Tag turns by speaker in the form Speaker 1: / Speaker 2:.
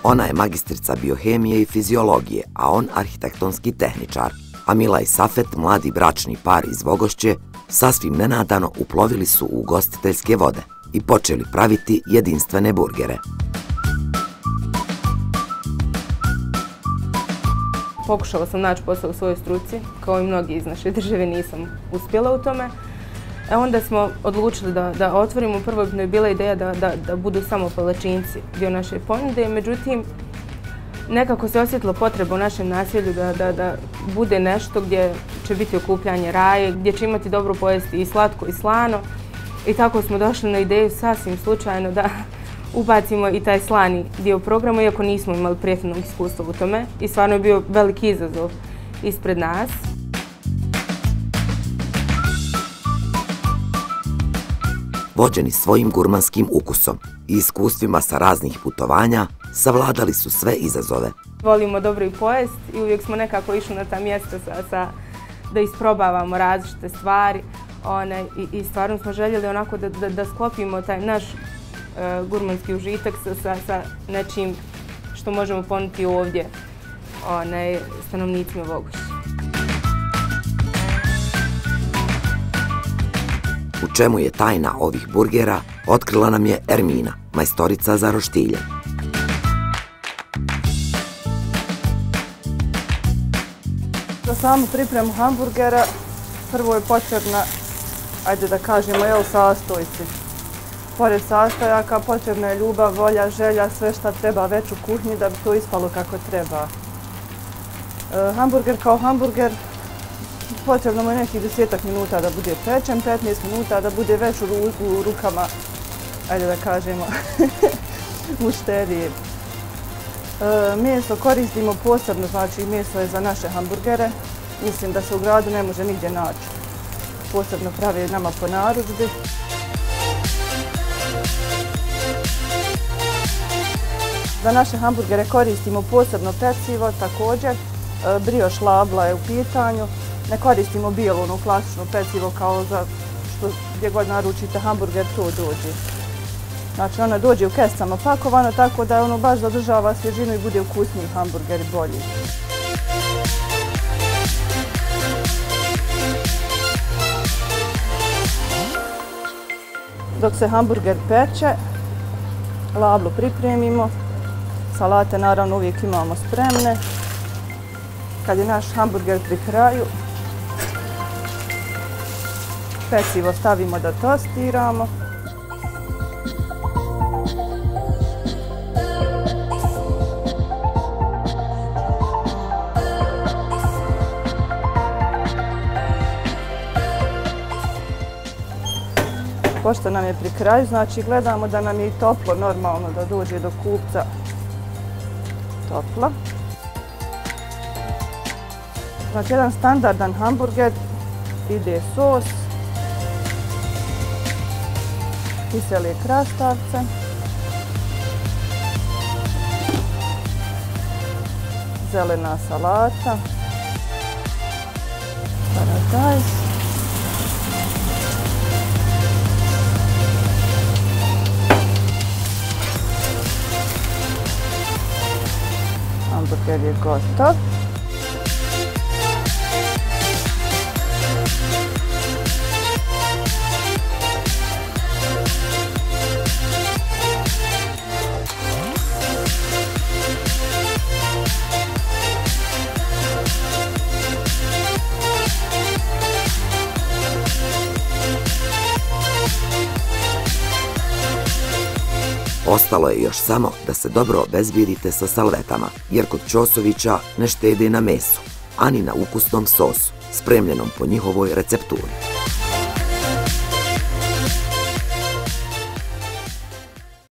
Speaker 1: Ona je magistrica biohemije i fiziologije, a on arhitektonski tehničar. A Mila i Safet, mladi bračni par iz Vogošće, sasvim nenadano uplovili su u ugostiteljske vode i počeli praviti jedinstvene burgere.
Speaker 2: Pokušala sam naći posao u svojoj struci, kao i mnogi iz naše države nisam uspjela u tome. Onda smo odlučili da otvorimo. Prvo je bila ideja da budu samo palačinci dio naše ponude, međutim nekako se osjetila potreba u našem naselju da bude nešto gdje će biti okupljanje raje, gdje će imati dobro pojesti i slatko i slano. I tako smo došli na ideju sasvim slučajno da ubacimo i taj slani dio programa, iako nismo imali prethodnog iskustva u tome. I stvarno je bio veliki izazov ispred nas.
Speaker 1: Vođeni svojim gurmanskim ukusom i iskustvima sa raznih putovanja, savladali su sve izazove.
Speaker 2: Volimo dobro i pojest i uvijek smo nekako išli na ta mjesta da isprobavamo različite stvari. I stvarno smo željeli onako da sklopimo taj naš gurmanski užitak sa nečim što možemo ponuditi ovdje stanovnicima Vogošće.
Speaker 1: U čemu je tajna ovih burgera, otkrila nam je Ermina, majstorica za roštilje.
Speaker 3: Za samu pripremu hamburgera prvo je potrebna, ajde da kažemo, sastojci. Pored sastojaka potrebna je ljubav, volja, želja, sve što treba već u kuhinji da bi to ispalo kako treba. Hamburger kao hamburger potrebno mu je nekih 10 minuta da bude pečen, 15 minuta da bude već u rukama, ajde da kažemo, mušterije. Meso koristimo posebno, znači meso je za naše hamburgere. Mislim da se u gradu ne može nigdje naći. Posebno prave nama po narudžbi. Za naše hamburgere koristimo posebno pecivo, također. Brioš labla je u pitanju. Ne koristimo bijelo, ono klasično pecivo kao za što gdje god naručite hamburger, to dođe. Znači ona dođe u kesama pakovano, tako da ono baš zadržava svježinu i bude ukusniji hamburger i bolji. Dok se hamburger peče, lablu pripremimo. Salate naravno uvijek imamo spremne. Kad je naš hamburger pri kraju, pecivo stavimo da tostiramo. Pošto nam je pri kraju, znači gledamo da nam je i toplo, normalno da dođe do kupca toplo. Znači jedan standardan hamburger ide sos, kisele krastavce, zelena salata, paradajz, hamburger je gotov.
Speaker 1: Ostalo je još samo da se dobro obezbijedite sa salvetama, jer kod Ćosovića ne štede na mesu, ani na ukusnom sosu, spremljenom po njihovoj recepturi.